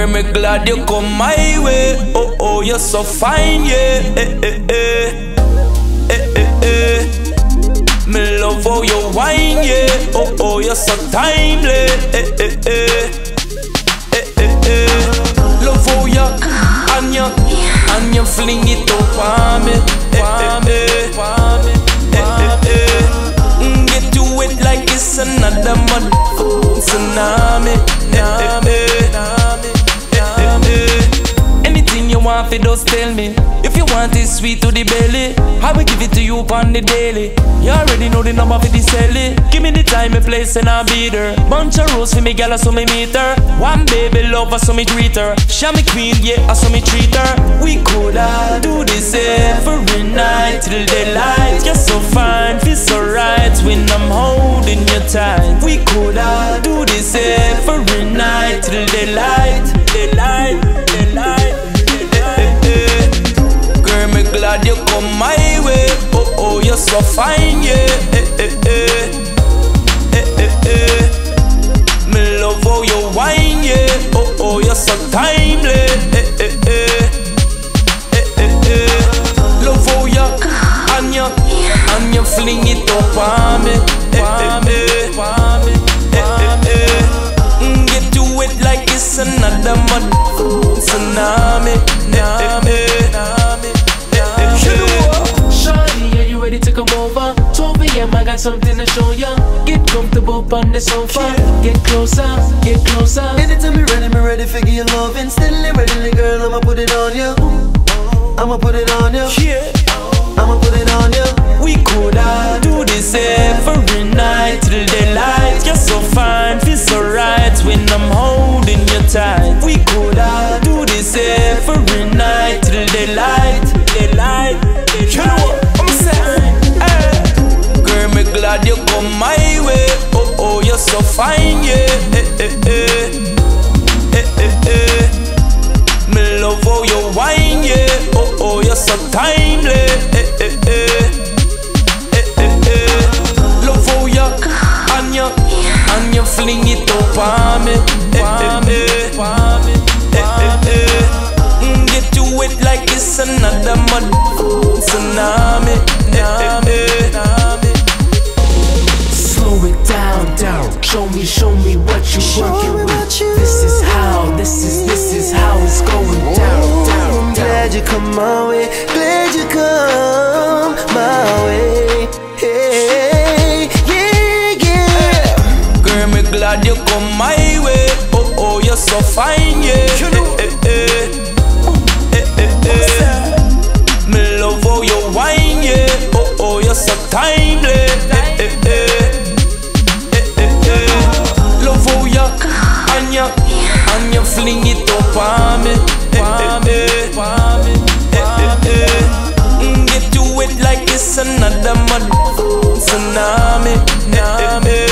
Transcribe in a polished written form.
Girl, me glad you come my way. Oh, oh, you're so fine, yeah. Me love how you whine, yeah. Oh, oh, you're so timely. Love how you and you fling it up on me. Get you wet like it's another mud tsunami. Anything you want, fi just tell me. If you want it sweet to the belly, I will give it to you on the daily. You already know the number for the celly. Give me the time, a place, and I'll be there. Bunch of rose for me, gal, so me meet her. One baby lover, so me greet her. She me queen, yeah, so me treat her. We could all do this every night till daylight. You're so fine, feel so right when I'm holding you tight. We could all do this every night till daylight. Girl, me glad you come my way. Oh, oh, you're so fine, yeah. Me love how you whine, yeah. Oh, oh, you're so timely. Love how you and you fling it up on me. Get you wet like it's another mud tsunami. Shawty, are you ready to come over? 12 AM, I got something to show ya. Get comfortable on the sofa. Get closer, get closer. Anytime you're ready for your loving. Steadily ready, girl, I'ma put it on you. I'ma put it on you. Yeah. I'ma put it on you. We could all do this every night till daylight. You're so fine, feel so right when I'm holding you tight. We could all do this every night till daylight. You know what I'm saying? Hey. Girl, me glad you come my way. Oh, oh, you're so fine, yeah. Me love how you whine, yeah. Oh, oh, you're so timely. Love how you and you fling it up on me. Get you wet like it's another mud tsunami. Slow it down. Show me what you working with. This is how it's going down. I'm glad you come my way. Glad you come my way. Hey, yeah. Girl, me glad you come my way. Oh, oh, you're so fine, yeah. Me love how you whine, yeah. Oh, oh, you're so timely. Love how you and you fling it up on me. Get you wet like it's another mud tsunami.